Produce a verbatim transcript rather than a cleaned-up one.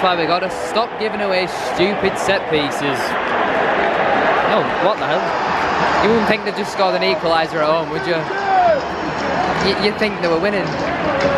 why we got to stop giving away stupid set pieces. Oh, what the hell? You wouldn't think they just scored an equaliser at home, would you? Y you'd think they were winning.